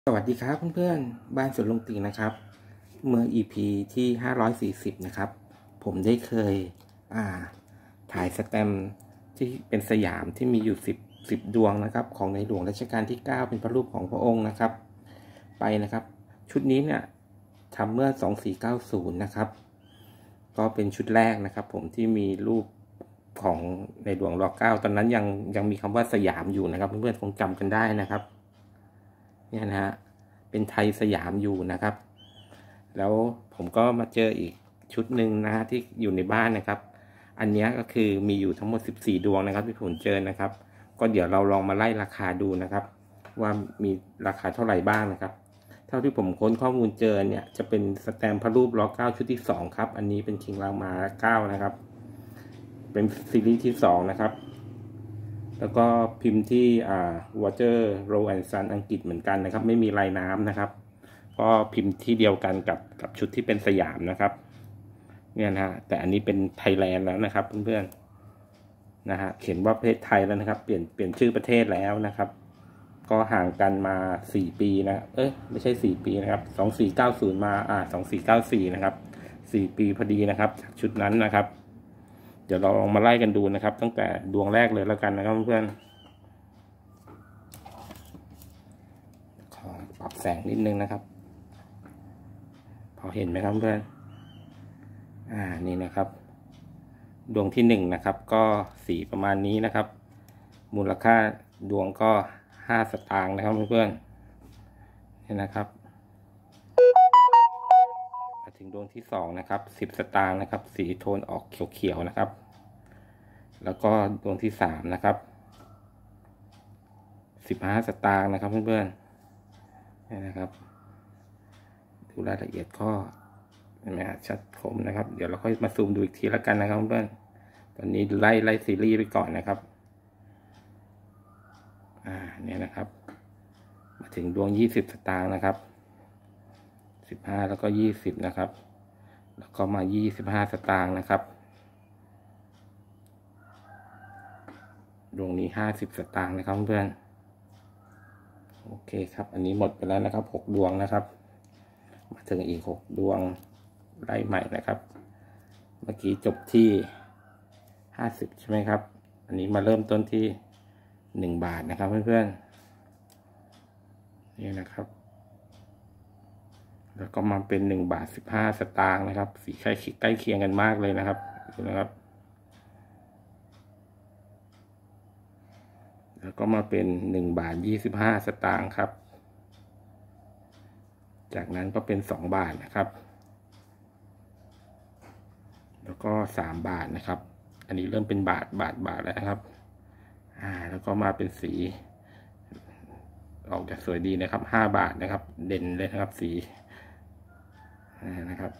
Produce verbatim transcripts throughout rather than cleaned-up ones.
สวัสดีครับเพื่อนๆบ้านสวนลุงติ่งนะครับเมื่อ อี พี ที่ห้าร้อยสี่สิบนะครับผมได้เคยอ่าถ่ายสแตมป์ที่เป็นสยามที่มีอยู่สิบ สิบดวงนะครับของในหลวงรัชกาลที่เก้าเป็นพระรูปของพระองค์นะครับไปนะครับชุดนี้เนี่ยทำเมื่อสองพันสี่ร้อยเก้าสิบนะครับก็เป็นชุดแรกนะครับผมที่มีรูปของในหลวงร.เก้าตอนนั้นยังยังมีคำว่าสยามอยู่นะครับเพื่อนๆคงจำกันได้นะครับเนี่ยนะฮะเป็นไทยสยามอยู่นะครับแล้วผมก็มาเจออีกชุดหนึ่งนะฮะที่อยู่ในบ้านนะครับอันนี้ก็คือมีอยู่ทั้งหมดสิบสี่ดวงนะครับที่ผมเจอนะครับก็เดี๋ยวเราลองมาไล่ราคาดูนะครับว่ามีราคาเท่าไหร่บ้างนะครับเท่าที่ผมค้นข้อมูลเจอเนี่ยจะเป็นสแตมป์พระรูปร.เก้าชุดที่สองครับอันนี้เป็นคิงรามาเก้านะครับเป็นซีรีส์ที่สองนะครับแล้วก็พิมพ์ที่อ่า Water Row and Sun อังกฤษเหมือนกันนะครับไม่มีลายน้ำนะครับก็พิมพ์ที่เดียวกันกับกับชุดที่เป็นสยามนะครับเนี่ยนะฮะแต่อันนี้เป็นไทยแลนด์แล้วนะครับเพื่อนๆนะฮะเขียนว่าประเทศไทยแล้วนะครับเปลี่ยนเปลี่ยนชื่อประเทศแล้วนะครับก็ห่างกันมาสี่ปีนะเอ้ยไม่ใช่สี่ปีนะครับสองพันสี่ร้อยเก้าสิบมาอ่าสองพันสี่ร้อยเก้าสิบสี่นะครับสี่ปีพอดีนะครับจากชุดนั้นนะครับเดี๋ยวเราลองมาไล่กันดูนะครับตั้งแต่ดวงแรกเลยแล้วกันนะครับเพื่อนขอปรับแสงนิดนึงนะครับพอเห็นไหมครับเพื่อนอ่านี่นะครับดวงที่หนึ่งนะครับก็สีประมาณนี้นะครับมูลค่าดวงก็ห้าสตางค์นะครับเพื่อนๆนี่นะครับมาถึงดวงที่สองนะครับสิบสตางค์นะครับสีโทนออกเขียวๆนะครับแล้วก็ดวงที่สามนะครับสิบห้าสตางค์นะครับเพื่อนๆนี่นะครับดูรายละเอียดก็เห็นไหมฮะชัดคมนะครับเดี๋ยวเราค่อยมาซูมดูอีกทีแล้วกันนะครับเพื่อนตอนนี้ไล่ไล่ซีรีส์ไปก่อนนะครับอ่าเนี่ยนะครับมาถึงดวงยี่สิบสตางค์นะครับสิบห้าแล้วก็ยี่สิบนะครับแล้วก็มายี่สิบห้าสตางค์นะครับดวงนี้ห้าสิบสตางค์นะครับเพื่อนโอเคครับอันนี้หมดไปแล้วนะครับหกดวงนะครับมาถึงอีกหกดวงไล่ใหม่นะครับเมื่อกี้จบที่ห้าสิบใช่ไหมครับอันนี้มาเริ่มต้นที่หนึ่งบาทนะครับเพื่อนๆนี่นะครับแล้วก็มาเป็นหนึ่งบาทสิบห้าสตางค์นะครับสีใกล้ใกล้เคียงกันมากเลยนะครับดูนะครับแล้วก็มาเป็นหนึ่งบาทยี่สิบห้าสตางค์ครับจากนั้นก็เป็นสองบาทนะครับแล้วก็สามบาทนะครับอันนี้เริ่มเป็นบาทบาทบาทแล้วนะครับอ่าแล้วก็มาเป็นสีออกจากสวยดีนะครับห้าบาทนะครับเด่นเลยนะครับสีนะครับ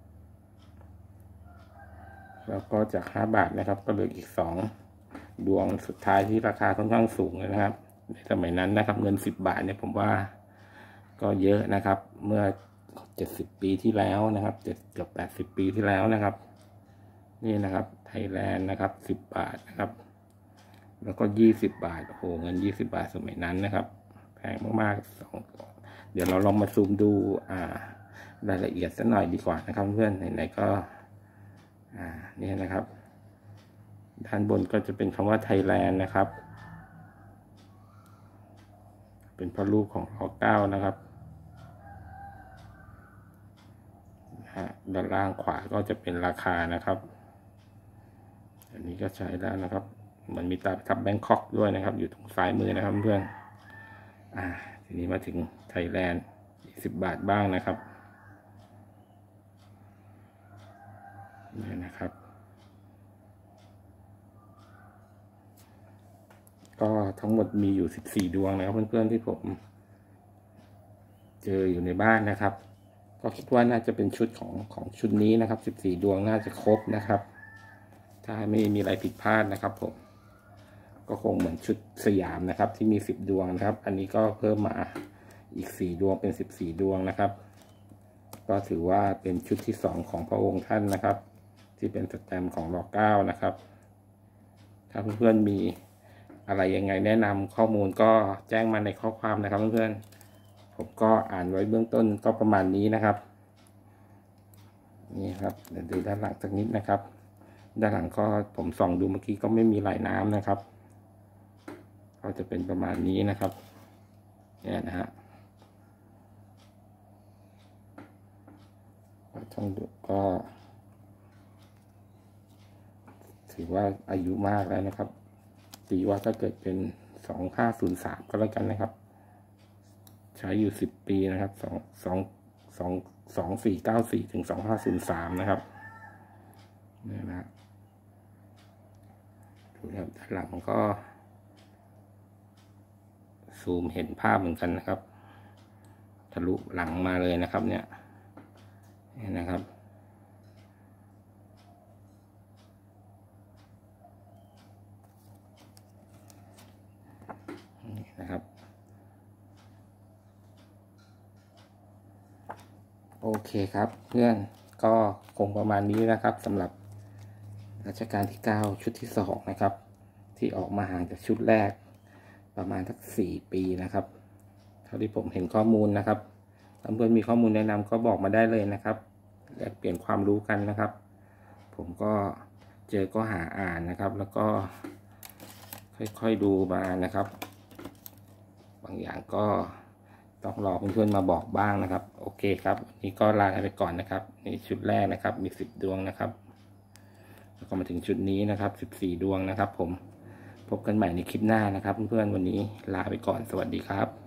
แล้วก็จากห้าบาทนะครับก็เหลืออีกสองดวงสุดท้ายที่ราคาค่อนข้างสูงเลยนะครับในสมัยนั้นนะครับเงินสิบบาทเนี่ยผมว่าก็เยอะนะครับเมื่อเจ็ดสิบปีที่แล้วนะครับเจ็ดเกือบแปดสิบปีที่แล้วนะครับนี่นะครับไทยแลนด์นะครับสิบบาทนะครับแล้วก็ยี่สิบบาทโอ้โหเงินยี่สิบบาทสมัยนั้นนะครับแพงมากๆสองเดี๋ยวเราลองมาซูมดูอ่ารายละเอียดสักหน่อยดีกว่านะครับเพื่อนไหนๆก็อ่านี่นะครับด้านบนก็จะเป็นคำว่าไทยแลนด์นะครับเป็นพระรูปของร.เก้านะครับด้านล่างขวาก็จะเป็นราคานะครับอันนี้ก็ใช้ได้นะครับมันมีตาทับแบงคอกด้วยนะครับอยู่ตรงซ้ายมือนะครับเพื่อนอ่าทีนี้มาถึงไทยแลนด์สิบบาทบ้างนะครับนี่นะครับก็ทั้งหมดมีอยู่สิบสี่ดวงนะครับเพื่อนๆที่ผมเจออยู่ในบ้านนะครับก็คิดว่าน่าจะเป็นชุดของของชุดนี้นะครับสิบสี่ดวงน่าจะครบนะครับถ้าไม่มีอะไรผิดพลาดนะครับผมก็คงเหมือนชุดสยามนะครับที่มีสิบดวงนะครับอันนี้ก็เพิ่มมาอีกสี่ดวงเป็นสิบสี่ดวงนะครับก็ถือว่าเป็นชุดที่สองของพระองค์ท่านนะครับที่เป็นสแตมป์ของร.เก้านะครับถ้าเพื่อนๆมีอะไรยังไงแนะนำข้อมูลก็แจ้งมาในข้อความนะครับเพื่อนๆผมก็อ่านไว้เบื้องต้นก็ประมาณนี้นะครับนี่ครับเดี๋ยวดูด้านหลังสักนิดนะครับด้านหลังก็ผมส่องดูเมื่อกี้ก็ไม่มีลายน้ำนะครับก็จะเป็นประมาณนี้นะครับเนี่ยนะฮะช่องดูก็ถือว่าอายุมากแล้วนะครับตีว่าถ้าเกิดเป็นสองห้าศูนย์สามก็แล้วกันนะครับใช้อยู่สิบปีนะครับสองสองสองสองสี่เก้าสี่ถึงสองห้าศูนย์สามนะครับนี่นะดูครับด้านหลังก็ซูมเห็นภาพเหมือนกันนะครับทะลุหลังมาเลยนะครับเนี่ยนี่นะครับนี่นะครับโอเคครับเพื่อนก็คงประมาณนี้นะครับสำหรับรัชกาลที่เก้าชุดที่สองนะครับที่ออกมาห่างจากชุดแรกประมาณสักสี่ปีนะครับเท่าที่ผมเห็นข้อมูลนะครับถ้าเพื่อนมีข้อมูลแนะนำก็บอกมาได้เลยนะครับแลกเปลี่ยนความรู้กันนะครับผมก็เจอก็หาอ่านนะครับแล้วก็ค่อยๆดูมานะครับบางอย่างก็ต้องรอเพื่อนๆมาบอกบ้างนะครับโอเคครับวันนี้ก็ลาไปก่อนนะครับนี่ชุดแรกนะครับมีสิบดวงนะครับแล้วก็มาถึงชุดนี้นะครับสิบสี่ดวงนะครับผมพบกันใหม่ในคลิปหน้านะครับเพื่อนๆวันนี้ลาไปก่อนสวัสดีครับ